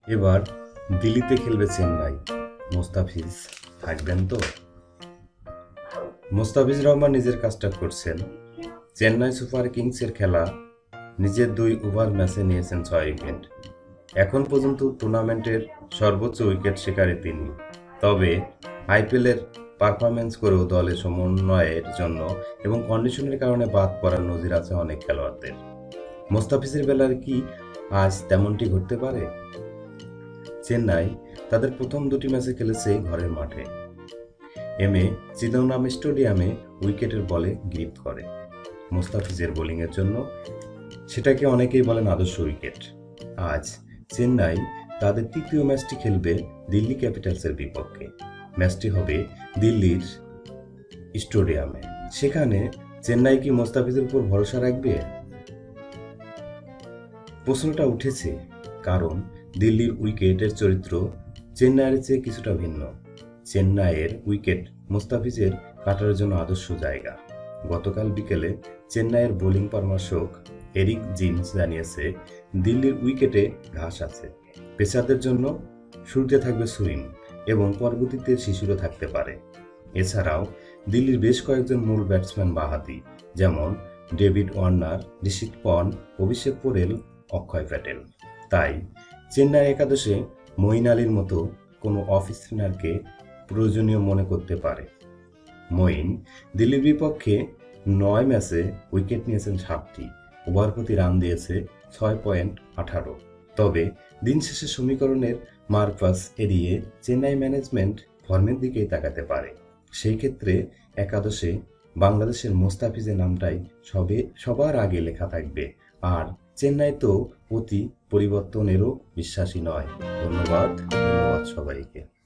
এবার দিল্লিতে খেলবে চেন্নাই। মোস্তাফিজ থাকবেন তো? মোস্তাফিজ রহমান নিজের কাজটা করছেন। চেন্নাই সুপার কিংসের খেলা নিজের 2 ওভার ম্যাচে নিয়েছেন 6 উইকেট। এখন পর্যন্ত টুর্নামেন্টের সর্বোচ্চ উইকেট শিকারী তিনি। তবে আইপিএলের পারফরম্যান্স করেও দলের সমন্বয়ের জন্য এবং কন্ডিশনের কারণে বাদ পড়ার নজির আছে অনেক খেলোয়াড়দের। মোস্তাফিজের বেলায় কি আজ তেমনটি ঘটতে পারে? চেন্নাই তাদের প্রথম 2টি ম্যাচে খেলেছে ঘরের মাঠে। চিদম্বরম স্টেডিয়ামে উইকেটের বলে গ্রিপ করে মোস্তাফিজের বোলিংয়ের জন্য। সেটাকে অনেকেই বলেন আদর্শ উইকেট। আজ চেন্নাই তাদের তৃতীয় ম্যাচটি খেলবে দিল্লি ক্যাপিটালসের বিপক্ষে। ম্যাচটি হবে দিল্লির স্টেডিয়ামে। সেখানে চেন্নাই কি মোস্তাফিজের উপর ভরসা রাখবে? প্রশ্নটা উঠেছে কারণ দিল্লির উইকেটের চরিত্র চেন্নাইয়ের চেয়ে কিছুটা ভিন্ন। চেন্নাইয়ের উইকেট মোস্তাফিজের কাটার জন্য আদর্শ জায়গা। গতকাল বিকেলে চেন্নাইয়ের বোলিং পরামর্শক এরিক জিমস জানিয়েছে, দিল্লির উইকেটে ঘাস আছে। পেসারদের জন্য শুরুতে থাকবে সুইং এবং পরবর্তীতে শিশুরও থাকতে পারে। এছাড়াও দিল্লির বেশ কয়েকজন মূল ব্যাটসম্যান বাঁহাতি, যেমন ডেভিড ওয়ার্নার, ঋষিক পন্ট, অভিষেক পোরেল, অক্ষয় প্যাটেল। তাই চেন্নাই একাদশে মঈন আলীর মতো কোনো অফ স্পিনারকে প্রয়োজনীয় মনে করতে পারে। মঈন দিল্লির বিপক্ষে 9 ম্যাচে উইকেট নিয়েছেন 7টি, ওভার প্রতি রান দিয়েছে 6.18। তবে দিন শেষে সমীকরণের মারপ্যাচ এড়িয়ে চেন্নাই ম্যানেজমেন্ট ফর্মের দিকেই তাকাতে পারে। সেই ক্ষেত্রে একাদশে বাংলাদেশের মোস্তাফিজের নামটাই সবার আগে লেখা থাকবে। আর চেন্নাই তো অতি পরিবর্তনেরও বিশ্বাসী নয়। ধন্যবাদ সবাইকে।